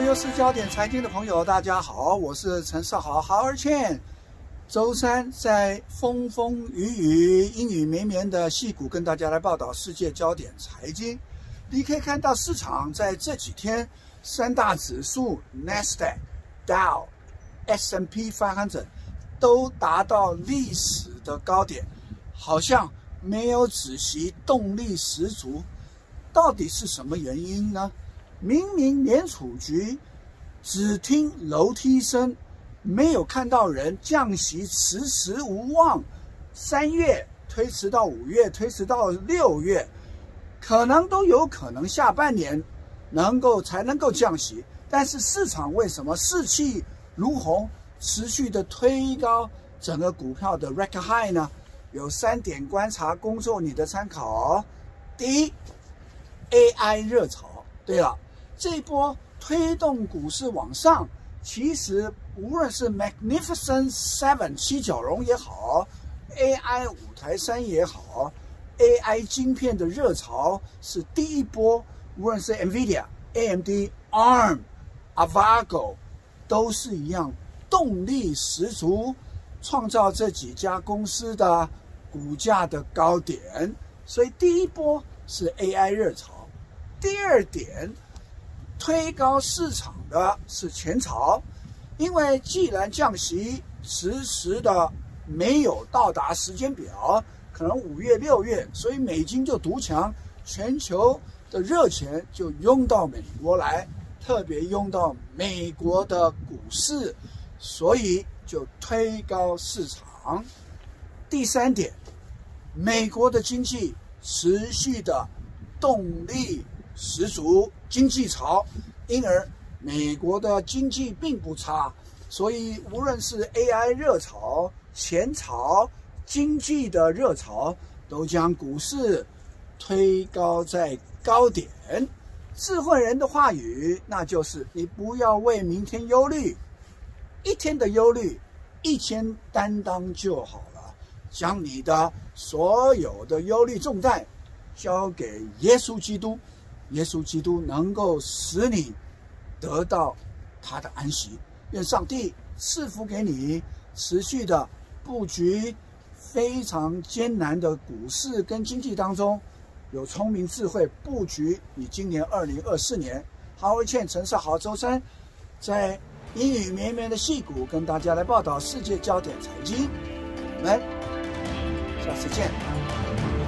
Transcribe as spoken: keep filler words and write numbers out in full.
六四焦点财经的朋友，大家好，我是陈少豪，豪儿倩。周三在风风雨雨、阴雨绵绵的矽谷，跟大家来报道世界焦点财经。你可以看到市场在这几天三大指数 Nasdaq、Dow、S and P 五百都达到历史的高点，好像没有止息，动力十足。到底是什么原因呢？明明联储局只听楼梯声，没有看到人，降息迟迟无望。三月推迟到五月，推迟到六月，可能都有可能下半年能够才能够降息。但是市场为什么士气如虹，持续的推高整个股票的 record high 呢？有三点观察工作你的参考哦。第一 ，A I 热潮。对了，这一波推动股市往上，其实无论是 Magnificent Seven 七角龙也好 ，A I 五台山也好 ，A I 晶片的热潮是第一波，无论是 Nvidia、A M D、A R M、Avago 都是一样，动力十足，创造这几家公司的股价的高点。所以第一波是 A I 热潮。第二点，推高市场的是前朝，因为既然降息迟迟的没有到达时间表，可能五月、六月，所以美金就独强，全球的热钱就涌到美国来，特别涌到美国的股市，所以就推高市场。第三点，美国的经济持续的动力十足，经济潮，因而美国的经济并不差，所以无论是 A I 热潮、前潮、经济的热潮，都将股市推高在高点。智慧人的话语，那就是你不要为明天忧虑，一天的忧虑，一天担当就好了。将你的所有的忧虑重担交给耶稣基督。耶稣基督能够使你得到他的安息。愿上帝赐福给你，持续的布局非常艰难的股市跟经济当中，有聪明智慧布局你今年二零二四年。豪儿倩陈少豪周三在阴雨绵绵的矽谷跟大家来报道世界焦点财经，我们下次见。